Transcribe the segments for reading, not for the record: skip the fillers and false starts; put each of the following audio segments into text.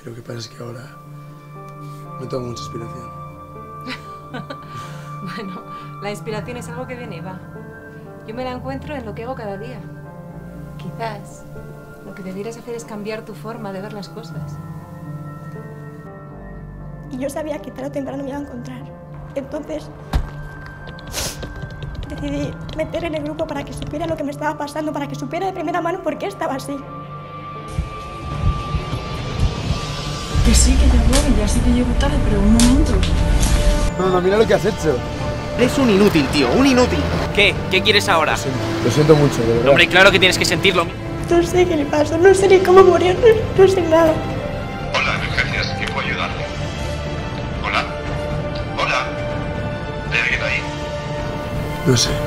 Lo que pasa es que ahora no tengo mucha inspiración. Bueno, la inspiración es algo que viene y va. Yo me la encuentro en lo que hago cada día. Quizás lo que debieras hacer es cambiar tu forma de ver las cosas. Y yo sabía que tarde o temprano me iba a encontrar. Entonces decidí meter en el grupo para que supiera lo que me estaba pasando, para que supiera de primera mano por qué estaba así. Que sí, que ya voy, ya sé que llego tarde, pero un momento. No, mira lo que has hecho. Eres un inútil, tío, un inútil. ¿Qué? ¿Qué quieres ahora? Lo siento mucho, de verdad. Hombre, claro que tienes que sentirlo. No sé qué le pasó, no sé ni cómo murió, no sé nada. Hola, emergencias, ¿qué puedo ayudarle? Hola. Hola. ¿Hay alguien ahí? No sé.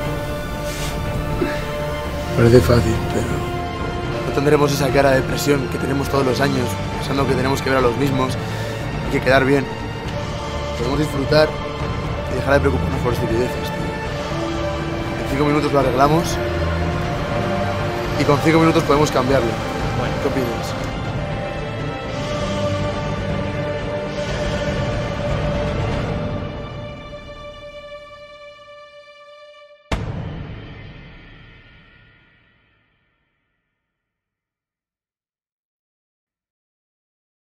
Parece fácil, pero no tendremos esa cara de depresión que tenemos todos los años, pensando que tenemos que ver a los mismos y que quedar bien. Podemos disfrutar y dejar de preocuparnos por estupideces, tío. En 5 minutos lo arreglamos y con 5 minutos podemos cambiarlo. Bueno, ¿qué opinas?